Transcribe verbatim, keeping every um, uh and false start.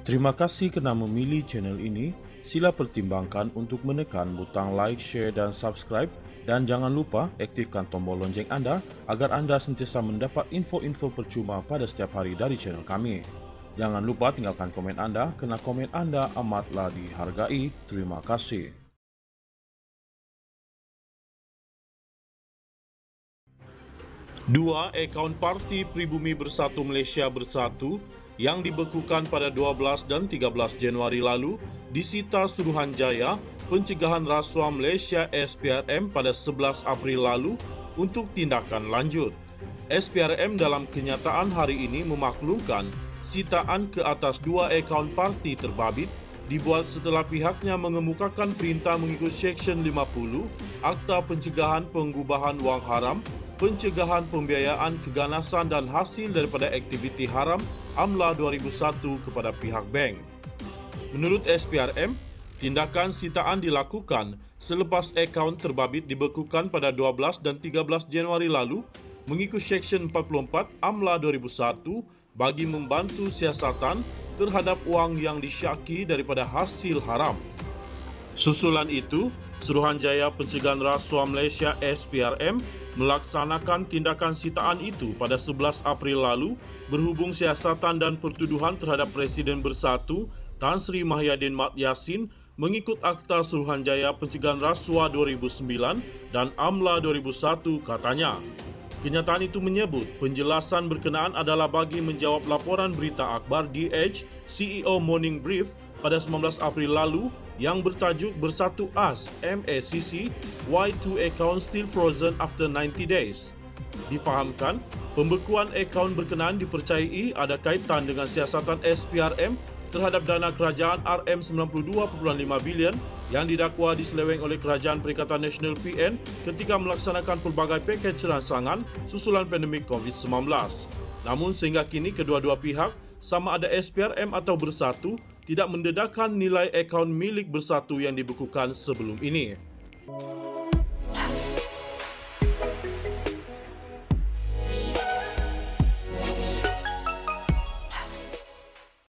Terima kasih kerana memilih channel ini. Sila pertimbangkan untuk menekan butang like, share dan subscribe, dan jangan lupa aktifkan tombol lonceng anda agar anda sentiasa mendapat info-info percuma pada setiap hari dari channel kami. Jangan lupa tinggalkan komen anda kerana komen anda amatlah dihargai. Terima kasih. Dua akaun Parti Pribumi Bersatu Malaysia Bersatu yang dibekukan pada dua belas dan tiga belas Januari lalu disita Suruhanjaya Pencegahan Rasuah Malaysia S P R M pada sebelas April lalu untuk tindakan lanjut. S P R M dalam kenyataan hari ini memaklumkan sitaan ke atas dua akaun parti terbabit dibuat setelah pihaknya mengemukakan perintah mengikut Seksyen lima puluh Akta Pencegahan Pengubahan Wang Haram, Pencegahan Pembiayaan Keganasan dan Hasil daripada Aktiviti Haram AMLA dua ribu satu kepada pihak bank. Menurut S P R M, tindakan sitaan dilakukan selepas akaun terbabit dibekukan pada dua belas dan tiga belas Januari lalu mengikut Seksyen empat puluh empat AMLA dua ribu satu bagi membantu siasatan terhadap wang yang disyaki daripada hasil haram. Susulan itu, Suruhanjaya Pencegahan Rasuah Malaysia S P R M melaksanakan tindakan sitaan itu pada sebelas April lalu berhubung siasatan dan pertuduhan terhadap Presiden Bersatu Tan Sri Mahyadin Mat Yassin mengikut Akta Suruhanjaya Pencegahan Rasuah dua ribu sembilan dan AMLA dua ribu satu katanya. Kenyataan itu menyebut penjelasan berkenaan adalah bagi menjawab laporan berita akhbar D H C E O Morning Brief pada sembilan belas April lalu yang bertajuk Bersatu As M A C C Why Two Accounts Still Frozen After ninety days. Difahamkan, pembekuan akaun berkenaan dipercayai ada kaitan dengan siasatan S P R M terhadap dana kerajaan R M sembilan puluh dua perpuluhan lima bilion yang didakwa diseleweng oleh Kerajaan Perikatan Nasional P N ketika melaksanakan pelbagai pakej rangsangan susulan pandemik COVID sembilan belas. Namun sehingga kini kedua-dua pihak, sama ada S P R M atau Bersatu, tidak mendedahkan nilai akaun milik Bersatu yang dibekukan sebelum ini.